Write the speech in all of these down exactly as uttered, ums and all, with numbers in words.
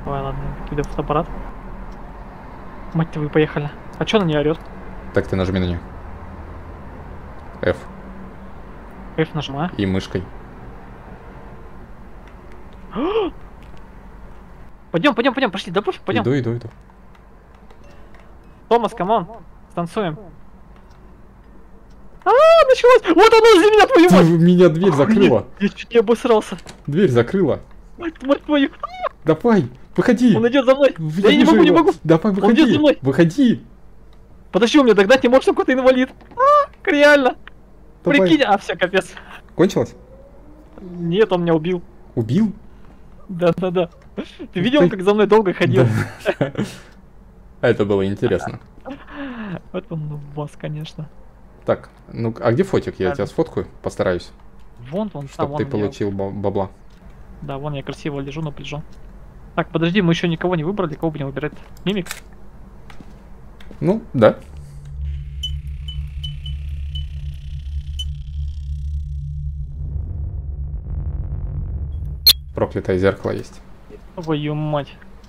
Давай, ладно, кидай фотоаппарат. Мать твою, поехали. А чё на нее орёт? Так, ты нажми на нее. F. F нажимаю. И мышкой. Пойдем, пойдем, пойдем, пошли, да пофиг, пойдем. Иду, иду, иду. Томас, камон, станцуем. А, началось! Вот оно за меня, твою мать! Меня дверь закрыла. Я чуть не обосрался. Дверь закрыла. Мать, мать твою. Давай, выходи. Он идет за мной. Я, я не могу, его. не могу. Давай, Он идет за выходи. мной. Выходи. Подожди, у меня догнать не может, какой-то инвалид. А, реально. Давай. Прикинь, а все, капец. Кончилось? Нет, он меня убил. Убил? Да, да, да. Ты видел, как за мной долго ходил? Это было интересно. Вот он вас, конечно. Так, ну а где фотик? Я тебя сфоткаю, постараюсь. Вон, вон, чтобы ты получил бабла. Да, вон я красиво лежу на пляжу. Так, подожди, мы еще никого не выбрали, кого будем выбирать? Мимик? Ну, да. Проклятое зеркало есть. Твою мать.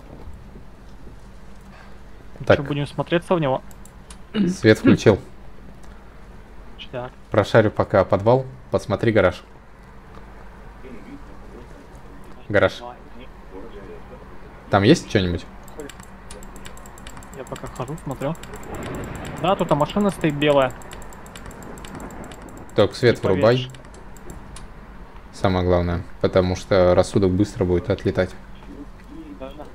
Так. Что, будем смотреться в него? Свет включил. Так. Прошарю пока подвал. Посмотри гараж. Гараж. Там есть что-нибудь? Я пока хожу, смотрю. Да, тут машина стоит белая. Так, свет Типа врубай. видишь. Самое главное. Потому что рассудок быстро будет отлетать. Да, да.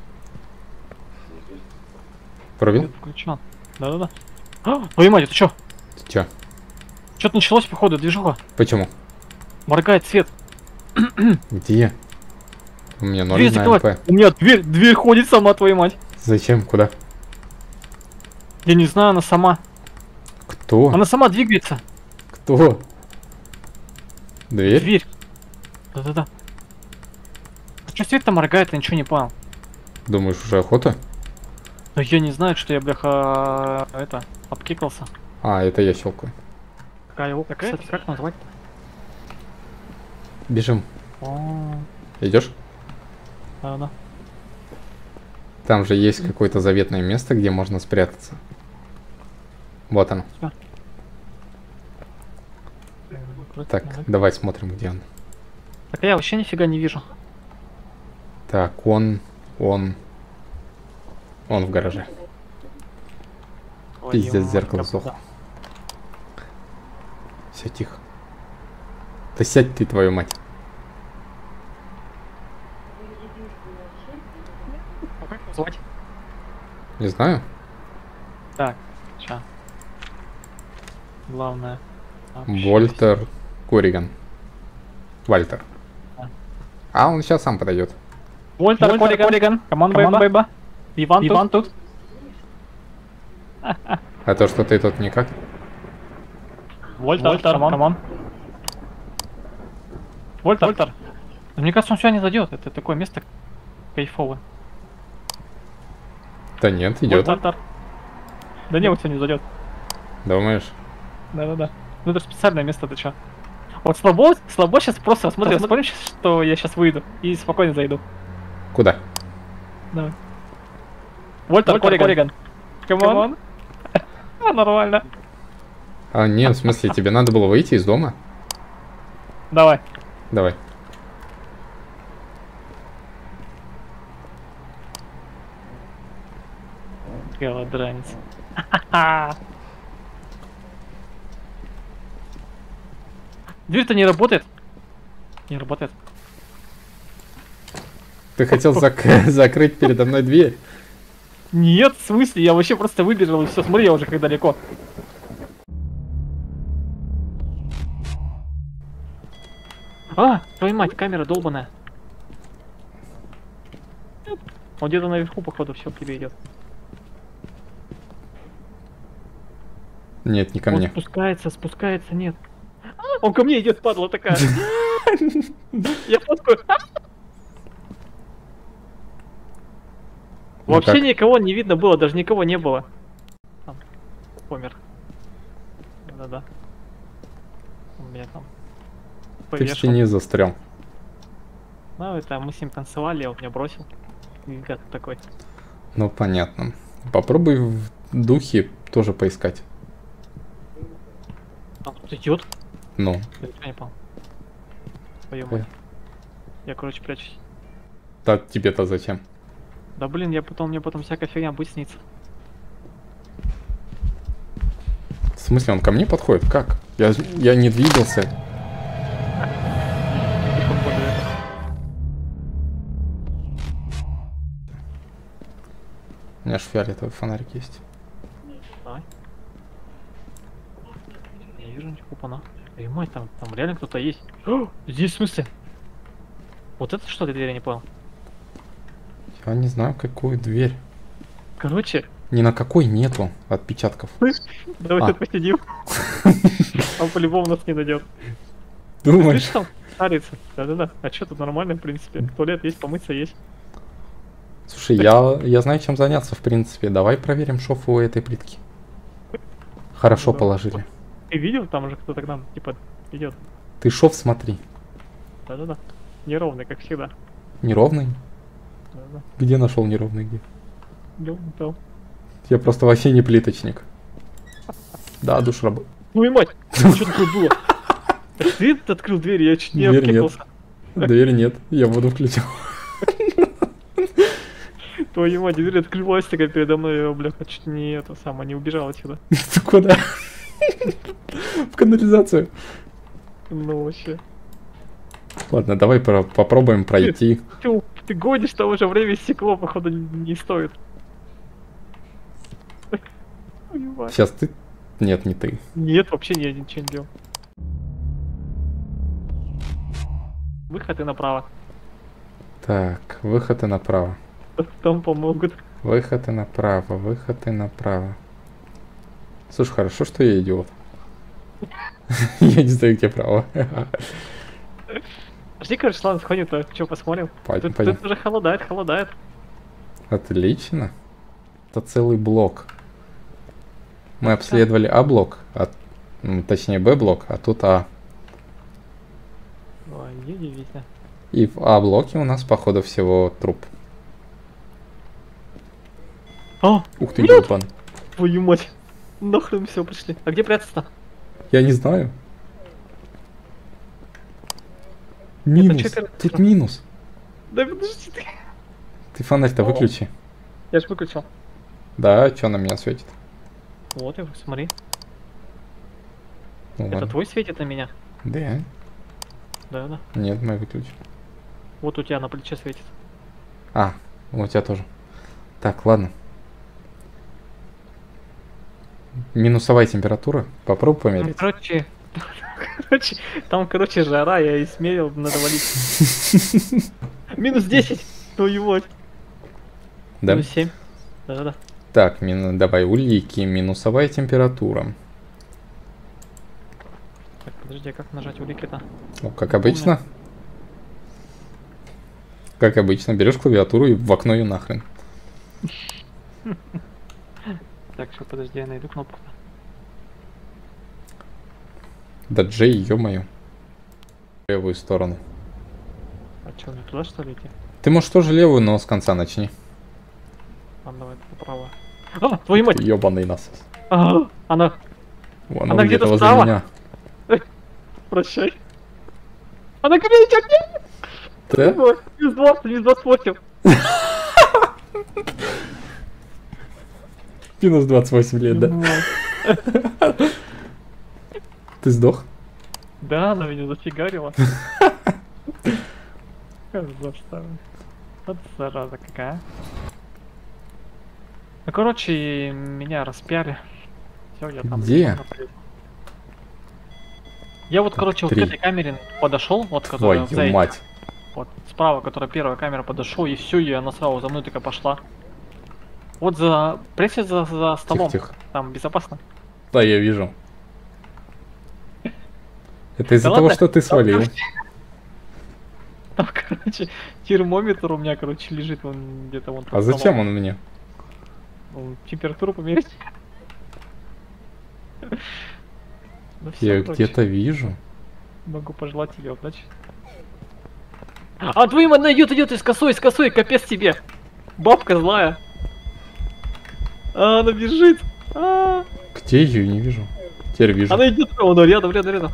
Врубил? Включен. Да-да-да. А, твою мать, это что? Ты чё? Что-то началось, походу, движуха. Почему? Моргает свет. Где? У меня ноль Дверь на закрывай. МП. У меня дверь, дверь ходит сама, твою мать. Зачем? Куда? Я не знаю, она сама. Кто? Она сама двигается. Кто? Дверь? Дверь. Да-да-да. Что свет-то моргает, я ничего не понял. Думаешь, уже охота? Но я не знаю, что я, бляха, это, обкикался. А, это я щелкаю. Какая его, кстати, как назвать-то? Бежим. О, Идешь? да-да. Там же есть какое-то заветное место, где можно спрятаться. Вот оно. Так, давай смотрим, где он. Так я вообще нифига не вижу. Так, он, он, он в гараже. Пиздец, зеркало сдохло. Все, тихо. Да сядь ты, твою мать. А как его звать? Не знаю. Так, ща. Главное. Вольтер Корриган. Вальтер. А. А, он сейчас сам подойдет. Вольтер Корриган. Камон, бэйба. Иван, Иван тут. А то, что ты тут никак? Вольтер, камон. Вольтер. Вольтер. Мне кажется, он сюда не зайдет. Это такое место кайфовое. Да нет, идет. Вольтер. Да не, он сюда не зайдет. Думаешь? Да-да-да. Ну это специальное место, ты чё? Вот слабо, слабо сейчас просто смотри, смотрим, что я сейчас выйду и спокойно зайду. Куда? Давай. Вольтер Корриган. Камон. А, нормально. А, нет, в смысле, тебе надо было выйти из дома? Давай. Давай. Голодранец. Дверь-то не работает. Не работает. Ты хотел зак закрыть передо мной дверь? Нет, в смысле, я вообще просто выбежал и все, смотри, я уже как далеко. А, твою мать, камера долбаная. Он где-то наверху, походу, все к тебе идет. Нет, не ко Он мне. спускается, спускается, нет. Он ко мне идет, падла такая. Я фоткаю. Вообще никого не видно было, даже никого не было. Помер. Да-да. У меня там Ты в стене застрял. Ну, это мы с ним танцевали, он меня бросил. гад такой. Ну, понятно. Попробуй в духе тоже поискать. А, тут идет? Ну. Я ничего не понял. Твою Ой. мать. Я, короче, прячусь. Да тебе-то зачем? Да блин, я потом, мне потом всякая фигня будет сниться. В смысле, он ко мне подходит? Как? Я, я не двигался. Походу, это. У меня же фиолетовый фонарик есть. Давай. Не вижу ничего, опа-на. Эй, мать, там, там реально кто-то есть. О, здесь в смысле? Вот это что, ты двери не понял? Я не знаю, какую дверь. Короче, Ни на какой нету отпечатков. давай А. тут посидим. Он по-любому нас не найдет. Думаешь? Видишь, там шарится. Да-да-да. А что тут нормально, в принципе. Туалет есть, помыться есть. Слушай, я, я знаю, чем заняться, в принципе. Давай проверим шов у этой плитки. Хорошо Да. положили. Ты видел, там уже кто-то к нам, типа, идет. Ты шов смотри. Да-да-да. Неровный, как всегда. Неровный? Да-да. Где нашел неровный где? Ну, да. Я просто вообще не плиточник. Да, душ работает. Ну и мать! Что такое было? Это ты открыл дверь, я чуть не Дверь нет. обкекался. Дверь нет, я воду включил. Твою мать, дверь открылась такая передо мной, я, бляха, чуть не это самое, не убежал отсюда. Ты куда? В канализацию. Ну вообще. Ладно, давай про- попробуем пройти. Ты, ты гонишь, там уже время истекло, походу, не стоит. Твою мать. Сейчас ты... Нет, не ты. Нет, вообще я ничего не делал. Выходы направо. Так, выход и направо. Там помогут. Выход и направо, выход и направо. Слушай, хорошо, что я идиот. Я не знаю, где право. Пошли, короче, ладно, сходим, то что посмотрим. Пойдем, Тут, пойдем. тут уже холодает, холодает. Отлично. Это целый блок. Мы обследовали А-блок, а, м, точнее Б-блок, а тут А. Ой, удивительно. И в А-блоке у нас, походу, всего труп. А, Ух ты, нет! ёбан. Твою мать. Нахрен все пришли. А где прятаться-то? Я не знаю. Минус. чё ты- Тут минус. Да подожди ты. Ты фонарь-то О. выключи. Я ж выключил. Да, что на меня светит? Вот, я смотри. Ну, Это ладно. твой светит на меня? Да. Да, да. Нет, мы выключим. Вот у тебя на плече светит. А, у тебя тоже. Так, ладно. Минусовая температура. Попробуй Там, померить. короче, короче, там, короче, жара, я измерил, надо валить. Минус десять. Твою мать. Да? Минус семь. Да-да-да. Так, мину... давай улики. Минусовая температура. Так, подожди, а как нажать улики-то? Ну, как обычно. Как обычно. Берешь клавиатуру и в окно ее нахрен. Так, что, подожди, я найду кнопку. Да Джей, ё-моё. В левую сторону. А что, мне туда что ли идти? Ты можешь тоже левую, но с конца начни. Ладно, давай направо. А, твою мать! Ёбаный насос. А, она, Вон Она он где-то возле справа. меня. прощай. Она ко мне идет, нет! Да? Ой, Минус двадцать, минус двадцать восемь. Минус двадцать восемь лет, да? Ты сдох? Да, она меня зафигарила. Как заставила. Вот зараза какая. Ну, короче, меня распяли. Все, я там. Где? Я вот, короче, вот Три. к этой камере подошел, вот которая в Твою зайке. мать. Вот, справа, которая первая камера, подошел, и все, и она сразу за мной такая пошла. Вот за... Присядь за, за столом, Тихо-тихо. там безопасно. Да, я вижу. Это из-за Да того, ладно, что ты там, свалил. короче, Там, короче, термометр у меня, короче, лежит вон где-то вон под А зачем столом. он мне? Ну, температуру померить. Ну всё, Я короче, где-то вижу. могу пожелать тебе удачи. А, твою мать, она идет, идет, из косой, из косой, капец тебе. Бабка злая. А, она бежит. А, Где ее? Не вижу. Теперь вижу. она идет, о, ну рядом, рядом, рядом.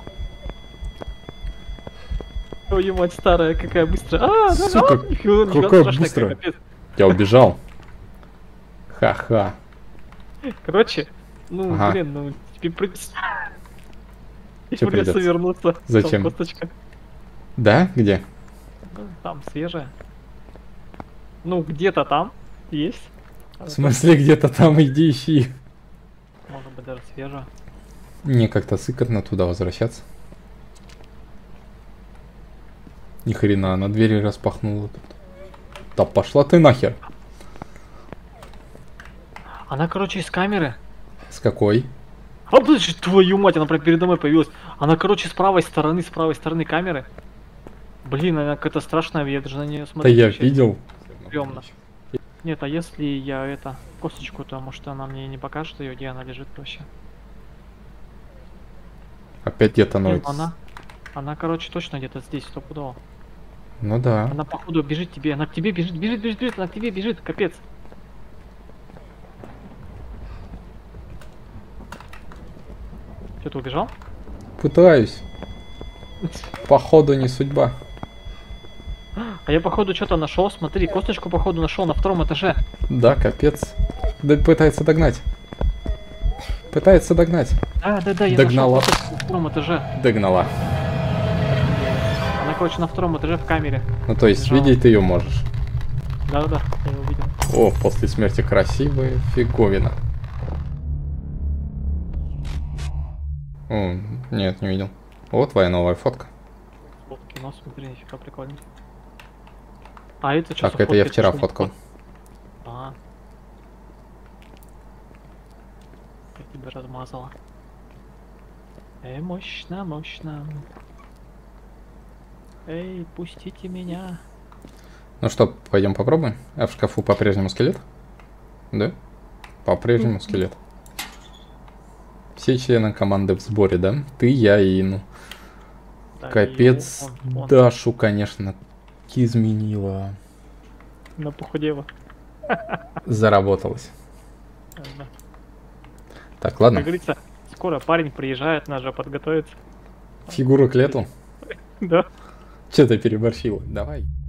Твою мать, старая, какая быстрая. А, да, Сука, а, нифига, нифига какая страшная, быстрая. капец. Я убежал. Ха-ха. Короче, ну, Ага. блин, ну, тебе придется... Тебе Чё придется придётся? вернуться. Зачем? Там косточка. Да? Где? Ну, там свежая. Ну, где-то там есть. В смысле, где-то там иди ищи. Может быть, даже свежая. Мне как-то сыкотно туда возвращаться. Ни хрена, она двери распахнула тут. Да пошла ты нахер. Она, короче, из камеры. С какой? А, блин, твою мать, она прям передо мной появилась. Она, короче, с правой стороны, с правой стороны камеры. Блин, она какая-то страшная, я даже на нее Да смотрю. я вообще видел. стрёмно. Нет, а если я это, косточку, то может она мне не покажет ее, где она лежит вообще. Опять где-то Не, ноет. ну она, она, короче, точно где-то здесь, стопудово. Ну да. Она, походу, бежит тебе, она к тебе бежит, бежит, бежит, бежит, она к тебе бежит, капец. Что, ты убежал? Пытаюсь. Походу не судьба. А я, походу, что-то нашел, смотри, косточку, походу, нашел на втором этаже. Да, капец. Да пытается догнать. Пытается догнать. Да, да, да, я Догнала. нашел косточку на втором этаже. Догнала. Она, короче, на втором этаже в камере. Ну то есть Лежала. видеть ты ее можешь. Да, да, да, я его видел. О, после смерти красивая фиговина. О, нет, не видел. Вот твоя новая фотка. Вот кино, смотри, нифига прикольно. А это что? Так, это я вчера фоткал. А. Я тебя размазала. Эй, мощно, мощно. Эй, пустите меня. Ну что, пойдем попробуем? А в шкафу по-прежнему скелет? Да? По-прежнему скелет. Все члены команды в сборе, да? Ты, я и ну. Да, Капец, и он- он Дашу, конечно, изменила. на похудела. Заработалась. Да. Так, Как ладно. говорится, скоро парень приезжает, надо же подготовиться. Фигуру к лету. Да. Че ты переборщила? Давай.